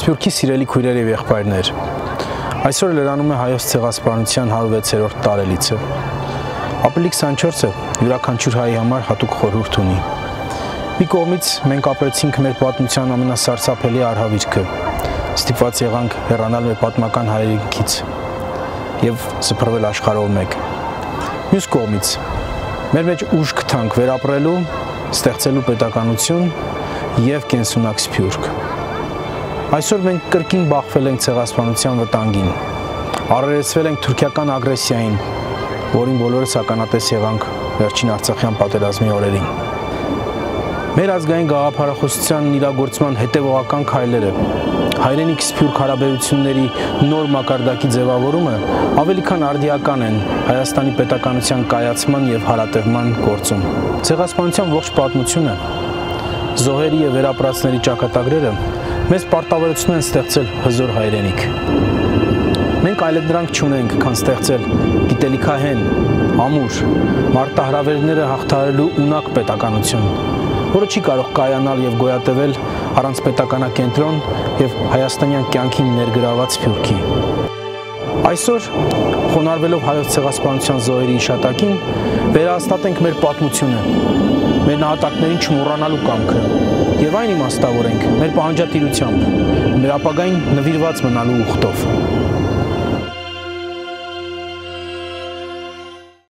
Սփյուռքի սիրելի քույրեր եւ եղբայրներ, այսօր լրանում է հայոց ցեղասպանության 106-րդ տարելիցը։ Ապրիլի 24-ը յուրաքանչյուր հայի համար հատուկ խորհուրդ ունի։ Մի կողմից մենք ապրեցինք մեր պատմության ամենասարսափելի արհավիրքը, ստիպված եղանք հեռանալ մեր պատմական հայրենիքից եւ սփռվել աշխարհով մեկ։ Մյուս կողմից մեր մեջ ուժ գտանք վերապրելու, ստեղծելու պետականություն եւ կենսունակ Սփյուռք։ Այսօր մենք կրկին բախվել ենք ցեղասպանության վտանգին, առերեսվել ենք թուրքական ագրեսիային, որին բոլորս ականատես եղանք վերջին Արցախյան պատերազմի օրերին։ Մեր ազգային գաղափարախոսության իրագործման հետևողական քայլերը, հայրենիք Սփյուռք հարաբերությունների նոր մակարդակի ձևավորումը ավելի քան արդիական են Հայաստանի պետականության կայացման եւ հարատևման գործում։ Ցեղասպանության ողջ պատմությունը, զոհերի եւ վերապրածների ճակատագրերը մեզ պարտավորություն են ստեղծել հզոր հայրենիք։ Մենք այլընտրանք չունենք, քան ստեղծել գիտելիքահեն, ամուր, մարտահրավերները հաղթահարելու ունակ պետականություն, որը չի կարող կայանալ եւ գոյատևել առանց պետականակենտրոն եւ հայաստանյան կյանքին ներգրաված Սփյուռքի։ Այսօր, խոնարհվելով հայոց ցեղասպանության զոհերի հիշատակին, վերահաստատենք մեր պատմությունը, մեր նահատակներին չմոռանալու կամքը եւ այն իմաստավորենք մեր պահանջատիրությամբ, մեր ապագային նվիրված մնալու ուխտով։